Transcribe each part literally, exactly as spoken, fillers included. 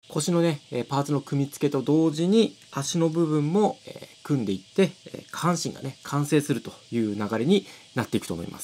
腰のねパーツの組み付けと同時に足の部分も組んでいって下半身がね完成するという流れになっていくと思います。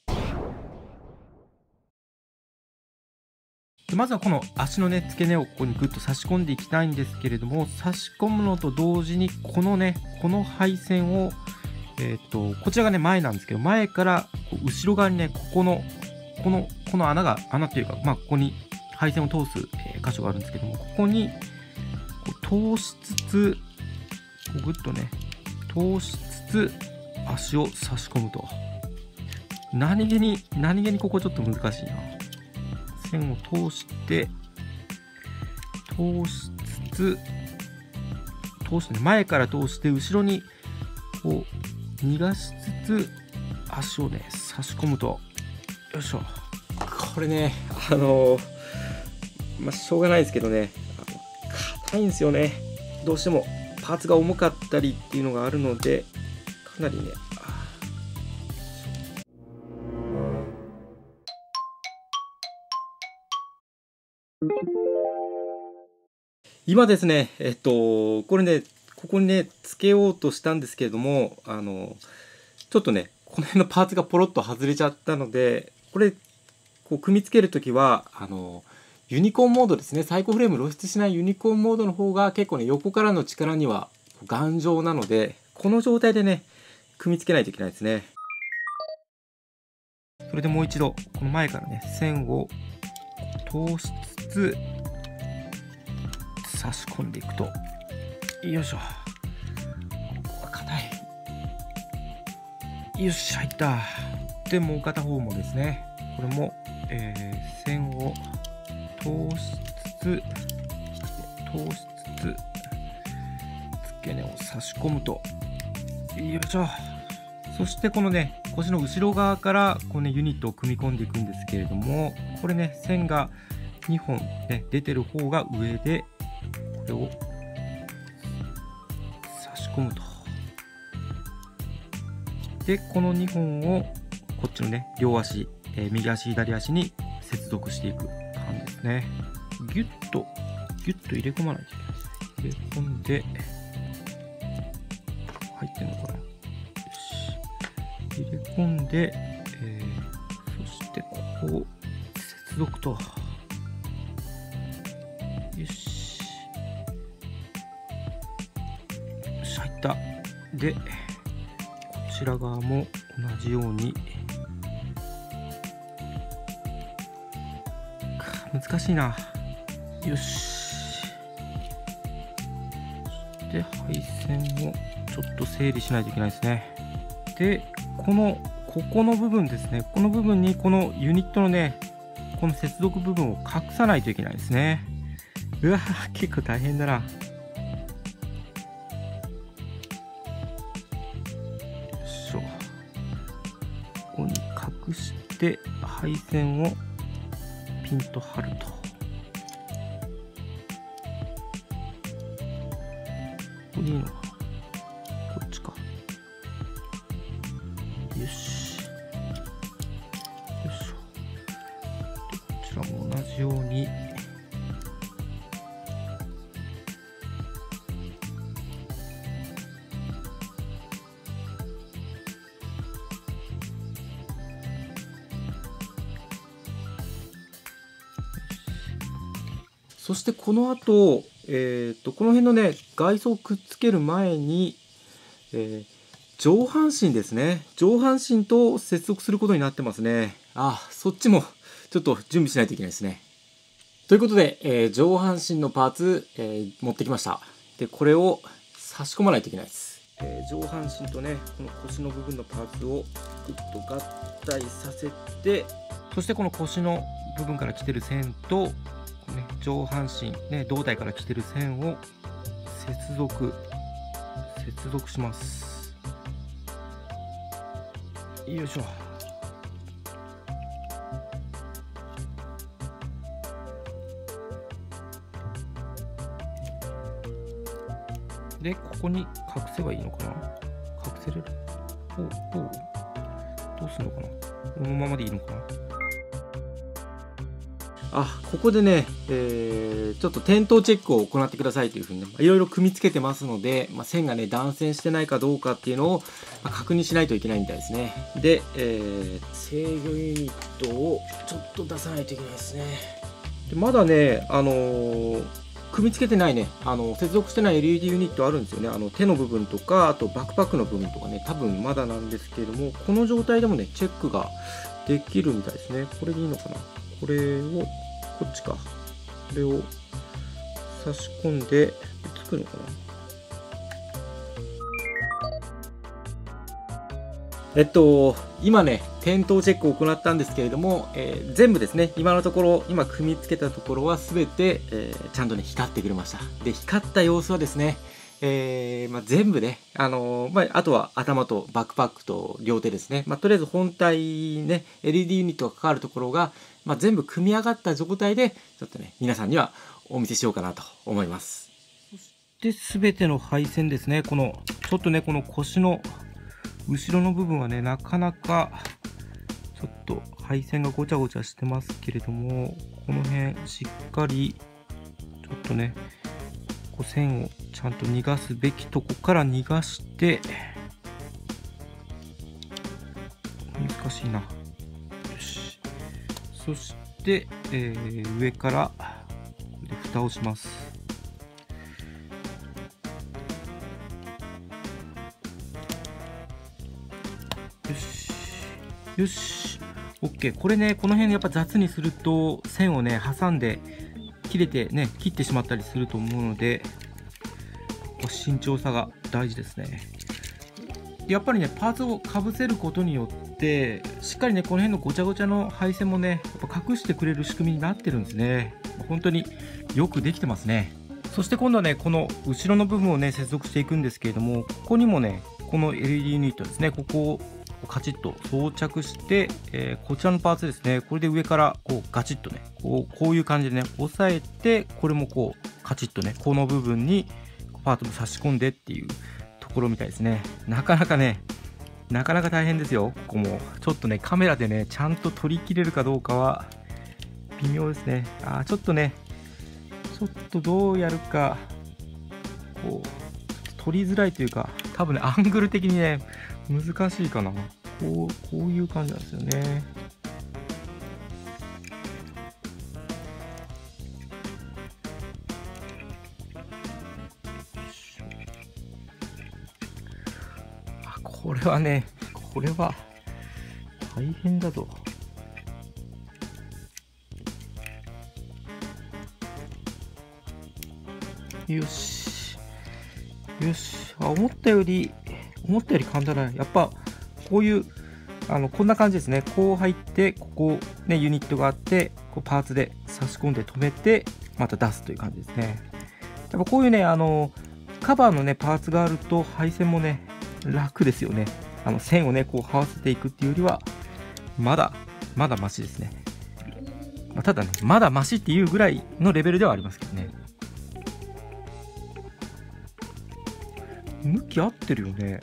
まずはこの足のね付け根をここにグッと差し込んでいきたいんですけれども、差し込むのと同時にこのねこの配線をえっとこちらがね前なんですけど、前からこう後ろ側にねここのこのこの穴が穴というか、まあここに配線を通す箇所があるんですけども、ここにこう通しつつこうグッとね通しつつ足を差し込むと、何気に何気にここちょっと難しいな。線を通して通しつつ通して、ね、前から通して後ろにこう逃がしつつ足をね差し込むと、よいしょ。これねあのまあしょうがないですけどね、硬いんですよね。どうしてもパーツが重かったりっていうのがあるので、かなりね今ですね、えっと、これね、ここにね、つけようとしたんですけれども、あの、ちょっとね、この辺のパーツがポロッと外れちゃったので、これ、こう、組み付けるときは、あの、ユニコーンモードですね、サイコフレーム露出しないユニコーンモードの方が結構ね、横からの力には頑丈なので、この状態でね、組み付けないといけないですね。それでもう一度、この前からね、線を通しつつ、差し込んでいくと、よいしょ。硬い。よし、入った。で、もう片方もですね、これも、えー、線を通しつつ、通しつつ、付け根を差し込むと、よいしょ。そしてこのね、腰の後ろ側からこの、ね、ユニットを組み込んでいくんですけれども、これね、線がにほん、ね、出てる方が上で、これを差し込むと。で、このにほんをこっちのね、両足、えー、右足、左足に接続していく感じですね。ギュッと、ギュッと入れ込まないといけないですね。入れ込んで、入ってんのかな。よし。入れ込んで、えー、そしてここを接続と。よし。入った。でこちら側も同じように、難しいな。よし。で配線をちょっと整理しないといけないですね。でこのここの部分ですね、この部分にこのユニットのねこの接続部分を隠さないといけないですね。うわー結構大変だな。ここに隠して配線をピンと張ると。ここにいいのかな、こっちか。よしよいしょ。でこちらも同じようにそしてこの後、えー、とこの辺のね外装をくっつける前に、えー、上半身ですね、上半身と接続することになってますね。ああ、そっちもちょっと準備しないといけないですね。ということで、えー、上半身のパーツ、えー、持ってきました。でこれを差し込まないといけないです。えー、上半身とねこの腰の部分のパーツをグッと合体させて、そしてこの腰の部分から来てる線とね、上半身、ね、胴体から来てる線を接続接続します。よいしょ。でここに隠せばいいのかな、隠せれる。おおどうするのかな、このままでいいのかな。 あ、ここでね、えー、ちょっと点灯チェックを行ってくださいというふうにね、いろいろ組み付けてますので、まあ、線がね、断線してないかどうかっていうのを、まあ、確認しないといけないみたいですね。で、えー、制御ユニットをちょっと出さないといけないですね。でまだね、あのー、組み付けてないね、あの接続してない エルイーディー ユニットあるんですよね。あの手の部分とか、あとバックパックの部分とかね、多分まだなんですけれども、この状態でもね、チェックができるみたいですね。これでいいのかな。これを、こっちか。これを差し込んで、つくのかな。えっと、今ね、点灯チェックを行ったんですけれども、えー、全部ですね、今のところ、今組み付けたところは全て、えー、ちゃんとね、光ってくれました。で、光った様子はですね、えーまあ、全部ね、あのーまあ、あとは頭とバックパックと両手ですね、まあ、とりあえず本体ね、エルイーディー ユニットがかかるところが、まあ、全部組み上がった状態で、ちょっとね、皆さんにはお見せしようかなと思います。そして全ての配線ですね、この、ちょっとね、この腰の後ろの部分はね、なかなかちょっと配線がごちゃごちゃしてますけれども、この辺しっかりちょっとね、こう線をちゃんと逃がすべきとこから逃がして、難しいな。よし。そして、えー、上からこれで蓋をします。よし。よし。OK。これね、この辺やっぱ雑にすると線をね、挟んで切れてね、切ってしまったりすると思うので、慎重さが大事ですね。やっぱりね、パーツをかぶせることによって、しっかりね、この辺のごちゃごちゃの配線もね、やっぱ隠してくれる仕組みになってるんですね。本当によくできてますね。そして今度はね、この後ろの部分をね、接続していくんですけれども、ここにもね、この エルイーディー ユニットですね、ここをカチッと装着して、えー、こちらのパーツですね、これで上からこうガチッとね、こうこういう感じでね、押さえて、これもこうカチッとね、この部分にパーツも差し込んでっていうところみたいですね。なかなかね、なかなか大変ですよ、ここも。ちょっとね、カメラでね、ちゃんと撮りきれるかどうかは微妙ですね。あー、ちょっとね、ちょっとどうやるか、こう、撮りづらいというか、多分ね、アングル的にね、難しいかな。こう、こういう感じなんですよね。あ、これはね、これは大変だぞ。よし。よし。あ、思ったより、思ったより簡単だな。やっぱ、こういう、あの、こんな感じですね。こう入って、ここ、ね、ユニットがあって、こうパーツで差し込んで止めて、また出すという感じですね。やっぱこういうね、あの、カバーのね、パーツがあると、配線もね、楽ですよね。あの、線をね、こう、這わせていくっていうよりは、まだ、まだマシですね。まあ、ただね、まだマシっていうぐらいのレベルではありますけどね。向き合ってるよね。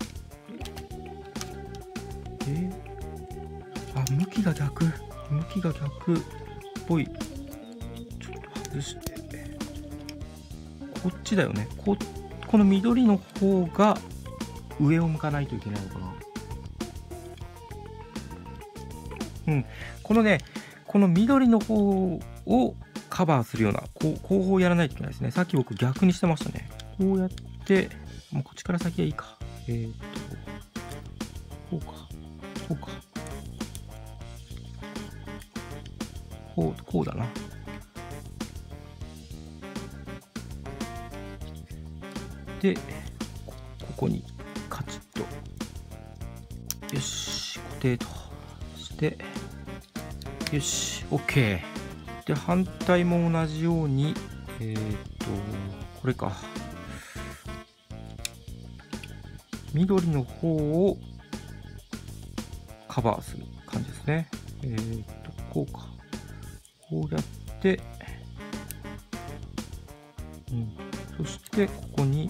えあ、向きが逆。向きが逆っぽい。ちょっと外して。こっちだよね。こ、この緑の方が上を向かないといけないのかな。うん。このね、この緑の方をカバーするような、こう、後方をやらないといけないですね。さっき僕逆にしてましたね。こうやって、もうこっちから先はいいか。えー、っと、こうか。こうか。こう、こうだな。で、ここにカチッと。よし、固定として、よし、OK。で、反対も同じように、えー、っと、これか。緑の方をカバーする感じですね。えー、っと、こうか。こうやって、うん、そしてここに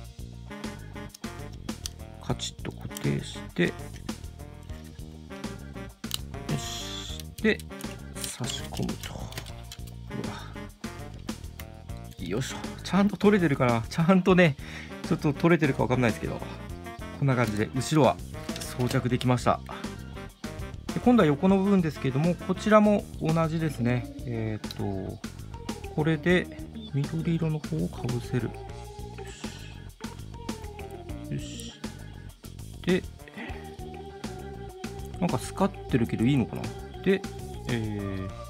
カチッと固定して、よし、で差し込むと。 よいしょ。ちゃんと取れてるかな。ちゃんとねちょっと取れてるか分かんないですけど、こんな感じで後ろは装着できました。で今度は横の部分ですけれども、こちらも同じですね。えっとこれで緑色の方をかぶせる。よし。でなんかスカってるけどいいのかな。で、えー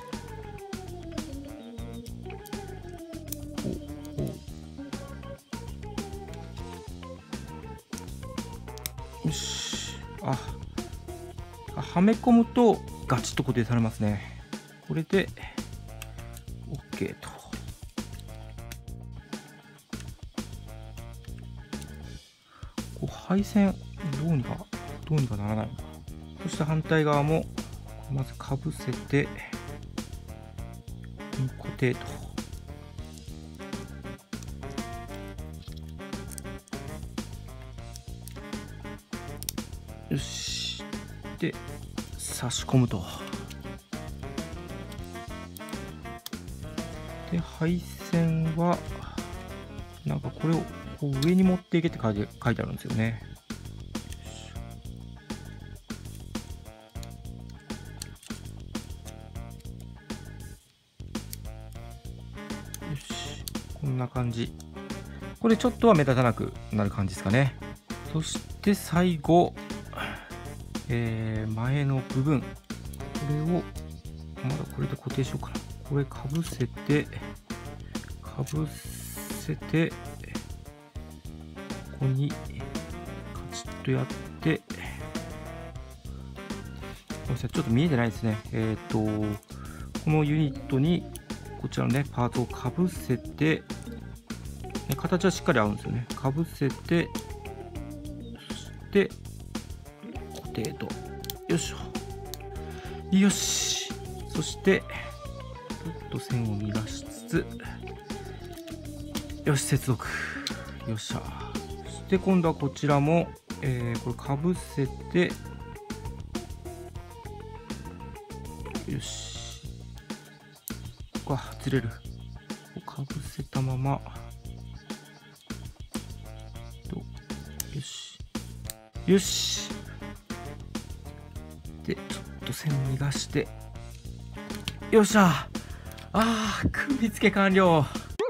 よし。あ、はめ込むとガチッと固定されますね。これで OK と。こう配線どうにかどうにかならないのか。そして反対側もまずかぶせて固定と。よし。で差し込むと。で配線はなんかこれをこう上に持っていけって書いて書いてあるんですよね。よし。こんな感じ。これちょっとは目立たなくなる感じですかね。そして最後、えー、前の部分、これをまだこれで固定しようかな。これかぶせてかぶせてここにカチッとやって、ごめんなさい、ちょっと見えてないですね。えっとこのユニットにこちらのねパーツをかぶせて、形はしっかり合うんですよね。かぶせて、そして固定と。よいしょ。よし。そしてちょっと線を乱しつつ、よし、接続。よっしゃ。そして今度はこちらも、えー、これかぶせて、よし。ここはずれる。かぶせたままよしよし。でちょっと線逃がして、よっしゃ。あー、組み付け完了。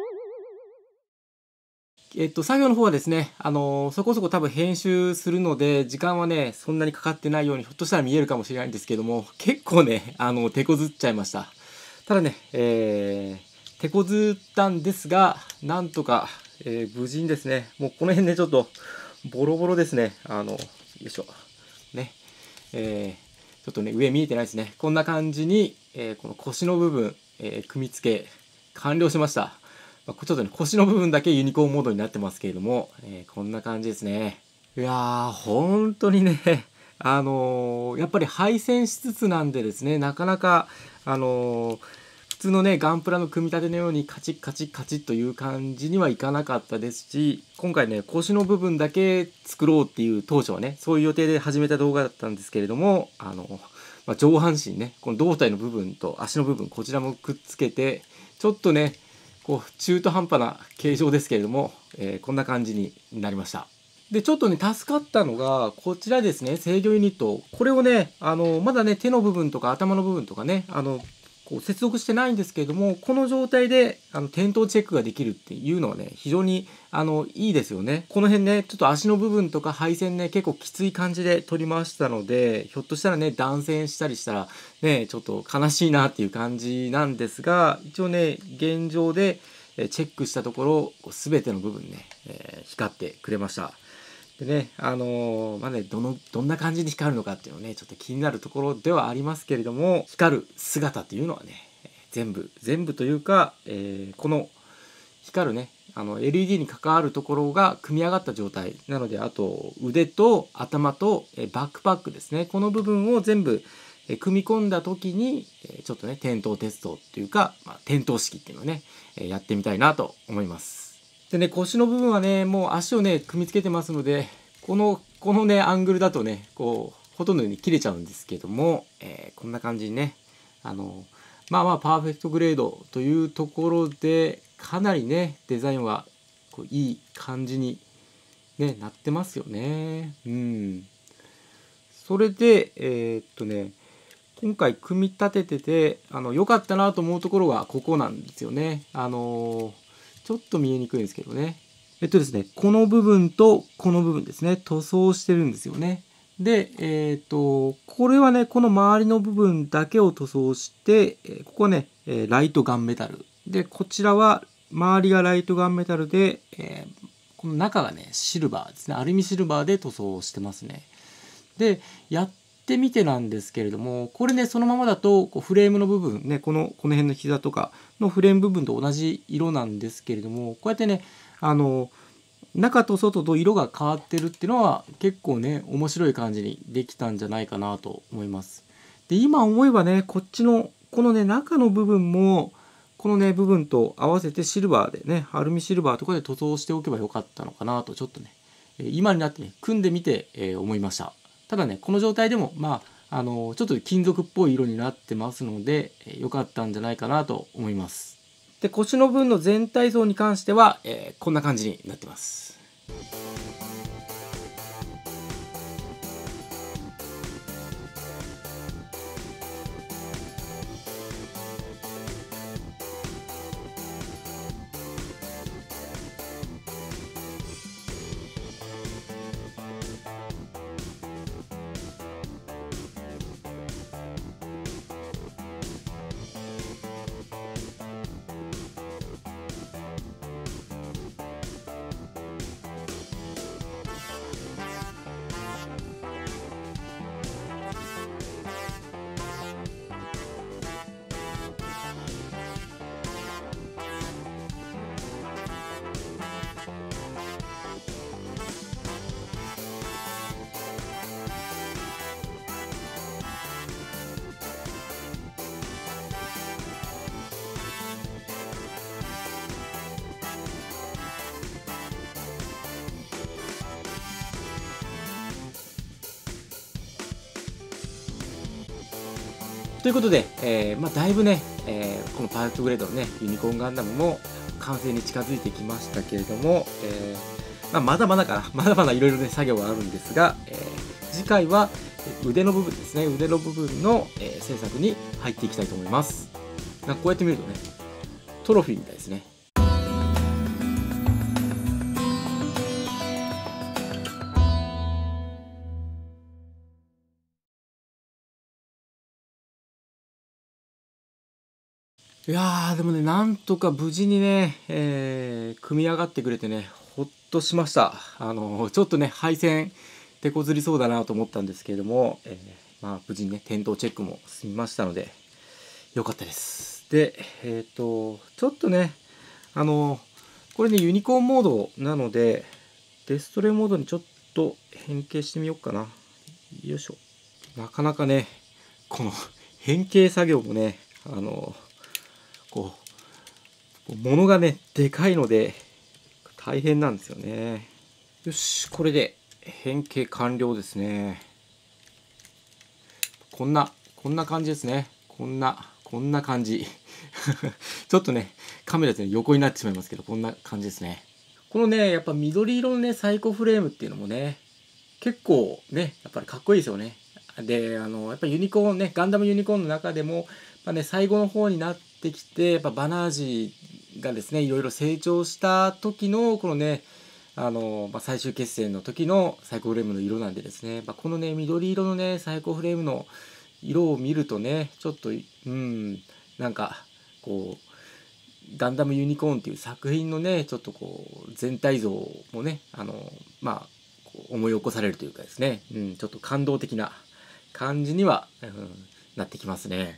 えっと作業の方はですね、あのー、そこそこ多分編集するので時間はねそんなにかかってないようにひょっとしたら見えるかもしれないんですけども、結構ねあの手こずっちゃいました。ただね、えー、手こずったんですがなんとか、えー、無事にですね、もうこの辺ねちょっとボロボロですね。あのよいしょね、えー、ちょっとね上見えてないですね。こんな感じに、えー、この腰の部分、えー、組み付け完了しました。まあ、ちょっとね腰の部分だけユニコーンモードになってますけれども、えー、こんな感じですね。いやー本当にねあのー、やっぱり配線しつつなんでですね、なかなかあのー、普通のねガンプラの組み立てのようにカチッカチッカチッという感じにはいかなかったですし、今回ね腰の部分だけ作ろうっていう当初はねそういう予定で始めた動画だったんですけれども、あの、まあ、上半身ねこの胴体の部分と足の部分こちらもくっつけて、ちょっとねこう中途半端な形状ですけれども、えー、こんな感じになりました。でちょっとね助かったのがこちらですね、制御ユニット。これをねあのまだね手の部分とか頭の部分とかねあのこう接続してないんですけれども、この状態であの点灯チェックができるっていうのはね非常にあのいいですよね。この辺ねちょっと足の部分とか配線ね結構きつい感じで取りましたので、ひょっとしたらね断線したりしたらねちょっと悲しいなっていう感じなんですが、一応ね現状でチェックしたところ全ての部分ね、えー、光ってくれました。でね、あのー、まあね、どの、どんな感じに光るのかっていうのね、ちょっと気になるところではありますけれども、光る姿っていうのはね、全部、全部というか、えー、この光るね、あの エルイーディー に関わるところが組み上がった状態なので、あと腕と頭とバックパックですね、この部分を全部組み込んだ時に、ちょっとね、点灯テストっていうか、まあ、点灯式っていうのをね、やってみたいなと思います。でね、腰の部分はねもう足をね組み付けてますので、このこのねアングルだとねこうほとんどに切れちゃうんですけども、えー、こんな感じにねあのまあまあパーフェクトグレードというところでかなりねデザインはこういい感じに、ね、なってますよね。うん、それでえー、っとね今回組み立てててあの良かったなと思うところがここなんですよね。あのちょっと見えにくいんですけどね。えっとですねこの部分とこの部分ですね塗装してるんですよね。でえー、っとこれはねこの周りの部分だけを塗装して、えここはねライトガンメタルで、こちらは周りがライトガンメタルで、えー、この中がねシルバーですね、アルミシルバーで塗装してますね。でやってみてなんですけれども、これねそのままだとこうフレームの部分ね、このこの辺の膝とかのフレーム部分と同じ色なんですけれども、こうやってねあの中と外と色が変わってるっていうのは結構ね面白い感じにできたんじゃないかなと思います。で今思えばねこっちのこのね中の部分もこのね部分と合わせてシルバーでねアルミシルバーとかで塗装しておけばよかったのかなとちょっとね今になってね組んでみて、えー、思いました。ただねこの状態でもまああのちょっと金属っぽい色になってますので、えー、よかったんじゃないかなと思います。で腰の分の全体像に関しては、えー、こんな感じになってます。ということで、えーまあ、だいぶね、えー、このパーフェクトグレードのねユニコーンガンダムも完成に近づいてきましたけれども、えーまあ、まだまだかなまだまだいろいろね作業はあるんですが、えー、次回は腕の部分ですね、腕の部分の、えー、制作に入っていきたいと思います。なんかこうやって見るとねトロフィーみたいですね。いやーでもねなんとか無事にね、えー、組み上がってくれてねほっとしました。あのちょっとね配線手こずりそうだなと思ったんですけれども、えー、まあ無事にね点灯チェックも済みましたのでよかったです。でえっ、ー、とちょっとねあのこれねユニコーンモードなのでデストレモードにちょっと変形してみようかな。よいしょ。なかなかねこの変形作業もねあのこう物がねでかいので大変なんですよね。よしこれで変形完了ですね。こんなこんな感じですね。こんなこんな感じちょっとねカメラで横になってしまいますけどこんな感じですね。このねやっぱ緑色のねサイコフレームっていうのもね結構ねやっぱりかっこいいですよね。であのやっぱユニコーンねガンダムユニコーンの中でも、まあね、最後の方になってきてやっぱバナージがですねいろいろ成長した時のこのねあの、まあ、最終決戦の時のサイコフレームの色なんでですね、まあ、このね緑色のねサイコフレームの色を見るとねちょっとうんなんかこうガンダムユニコーンっていう作品のねちょっとこう全体像もねあのまあ思い起こされるというかですね、うん、ちょっと感動的な感じには、うん、なってきますね。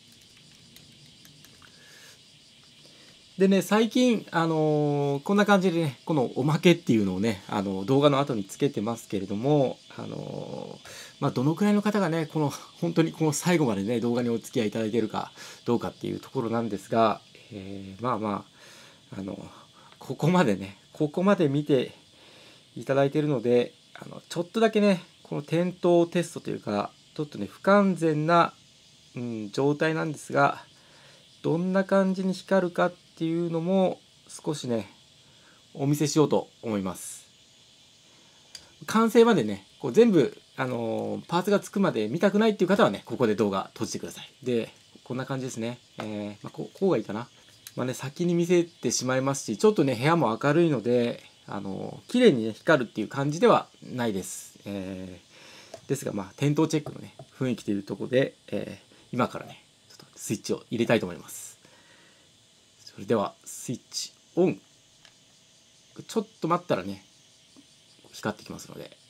でね最近、あのー、こんな感じでねこのおまけっていうのをね、あの動画の後につけてますけれども、あのー、まあ、どのくらいの方がねこの本当にこの最後までね動画にお付き合いいただけるかどうかっていうところなんですが、えー、まあまああのここまでねここまで見ていただいているのであのちょっとだけねこの点灯テストというかちょっとね不完全な、うん、状態なんですがどんな感じに光るかっていうのも少しねお見せしようと思います。完成までねこう全部、あのーパーツがつくまで見たくないっていう方はねここで動画閉じてください。でこんな感じですね。えーまあ、こうこうがいいかな。まあね、先に見せてしまいますし、ちょっとね部屋も明るいので、あのー綺麗にね光るっていう感じではないです。えー、ですがまあ点灯チェックのね雰囲気というところで、えー、今からねちょっとスイッチを入れたいと思います。それではスイッチオン。ちょっと待ったらね光ってきますので、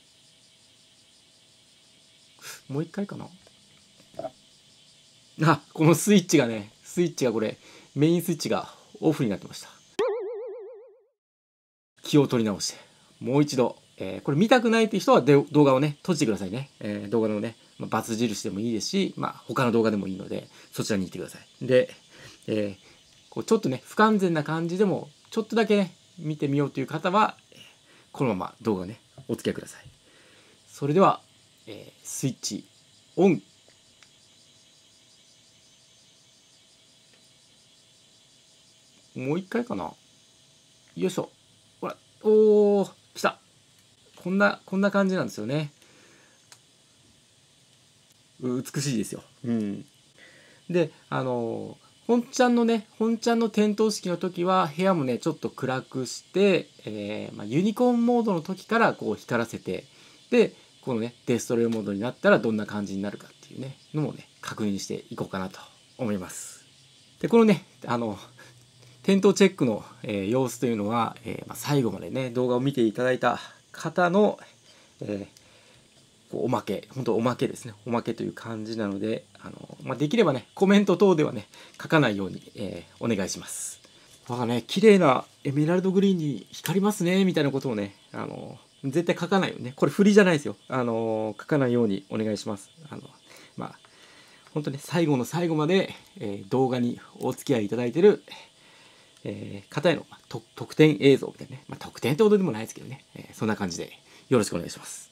もう一回かな。あ、このスイッチがねスイッチがこれメインスイッチがオフになってました。気を取り直してもう一度、えー、これ見たくないっていう人はで動画をね閉じてくださいね。えー、動画のね、まあ、×印でもいいですし、まあ、他の動画でもいいのでそちらに行ってください。で、えー、こうちょっとね不完全な感じでもちょっとだけね見てみようという方はこのまま動画ねお付き合いください。それでは、えー、スイッチオン。もう一回かな。よいしょ。ほら、おー、来た。こんなこんな感じなんですよね。う美しいですよ。うん。で、あの本ちゃんのね本ちゃんの点灯式の時は部屋もねちょっと暗くして、えーまあ、ユニコーンモードの時からこう光らせて、でこのねデストロイモードになったらどんな感じになるかっていうねのもね確認していこうかなと思います。でこのねあの点灯チェックの、えー、様子というのは、えーまあ、最後までね動画を見ていただいた方の、えーおまけ、本当おまけですね。おまけという感じなので、あの、まあ、できればね、コメント等ではね、書かないように、えー、お願いします。わあね、綺麗なエメラルドグリーンに光りますね、みたいなことをね、あの、絶対書かないようにね、これ振りじゃないですよ。あの、書かないようにお願いします。あの、まあ、本当ね、最後の最後まで、えー、動画にお付き合いいただいてる、えー、方への、まあ、特典映像みたいなね、まあ、特典ってことでもないですけどね、えー、そんな感じでよろしくお願いします。